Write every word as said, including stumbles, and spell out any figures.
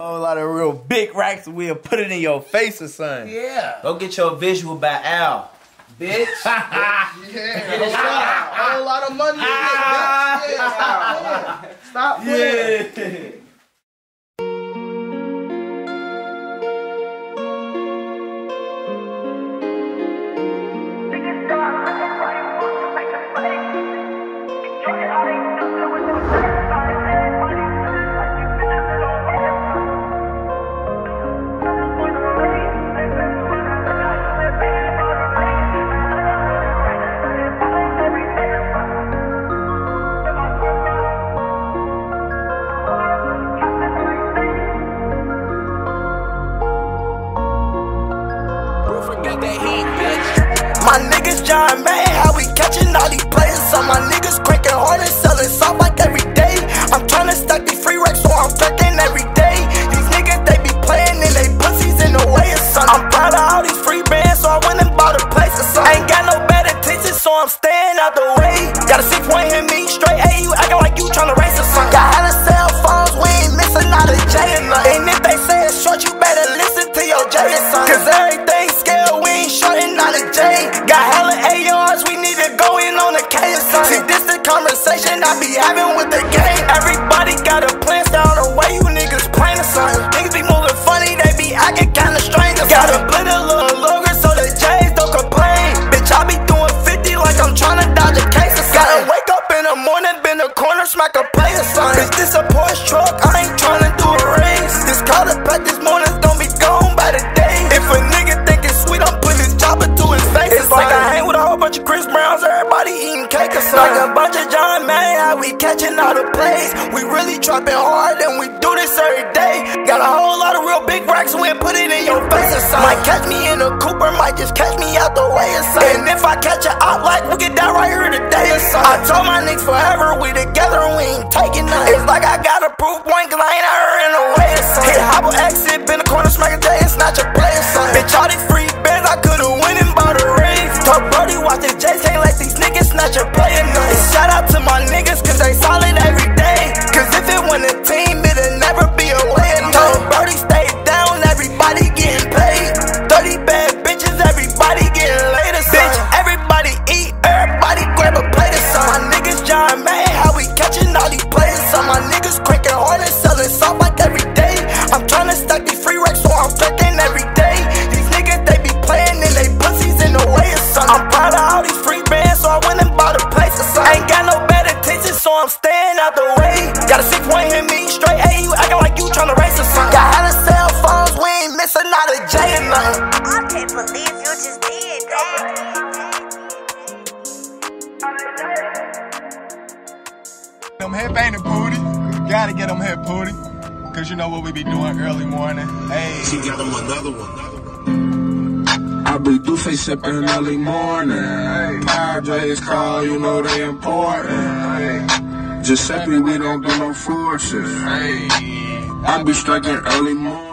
Whole lot of real big racks and we'll put it in your face or something. Yeah. Go get your visual by Al. Bitch. Yeah. A whole lot of money in it, bitch. Yeah, stop playing. Stop playing. Yeah. My niggas John May, how we catching all these players? Some my niggas cranking hard and selling soft like every day. I'm tryna stack these free racks, so I'm cranking every day. These niggas, they be playing and they pussies in the way of something. I'm proud of all these free bands, so I went and bought a place or something. Ain't got no bad intentions, so I'm staying out the way. Got a six point hit me straight, hey, you acting like you tryna race or something. Got hella cell phones, we ain't missing out a J or nothing. And if they say it's short, you better listen to your J or something. Cause everything scale, we ain't shorting out a J. Got hella A Rs, we need to go in on a K or something. See, this the conversation I be having with the game. Everybody got a plan down the way you niggas playing or something. Niggas be moving funny, they be acting kinda strange or something. Gotta split a little longer so the J's don't complain. Bitch, I be doing fifty like I'm tryna dodge a case or something. Gotta wake up in the morning, bend a corner, smack a play or something. Bitch, this a Porsche truck, I ain't tryna do a race. This car to pack this morning's gonna be gone by the day. If a nigga think it's sweet, I'm putting his chopper to his face. It's like I hang with a whole bunch of Chris Browns, everybody eating cake or something. Like a bunch of John May, how we catching all the plays. We really trapping hard and we do this every day. Got a whole lot of real big racks, we put it in your face or something. Might catch me in a Cooper, might just catch me out the way or something. And if I catch it out like, we get that right here today or something. I told my niggas forever, we together and we ain't taking nothing. It's like I got a proof point, cause I ain't out here in the way or something. Hit hobble exit, been a corner, smack a J, and snatch a play or something. Bitch, all these free bands, I could've went and bought a race. Told Brody, watch this J's, can't let these niggas snatch a play or nothing. And shout out to my niggas, cause they solid every day. Cause if it wasn't a team, it'll never be a way or nothing. Told Brody, stay down, everybody getting paid. thirty bad bitches, everybody getting laid or something. Bitch, everybody eat, everybody grab a plate or something. My niggas John May, how we catching all these players? Some my niggas cranking hard and selling soft like every day. I'm tryna stack these free racks, so I'm cranking every day. These niggas, they be playing and they pussies in the way or something. I'm proud of all these free bands, so I went and bought a place or something. Ain't got no bad intentions, so I'm staying out the way. Got a six point hit me straight, hey, you acting like you tryna race or something. Got hella cell phones, we ain't missing out a J or nothing. I can't believe you just did that. Them hip ain't a booty. Gotta get them hip booty. Cause you know what we be doing early morning. Hey. She got him another one. I be do face sippin' early morning. Hey. Padres call, you know they important. Hey. Giuseppe, we don't do no forces. Hey. I be striking early morning.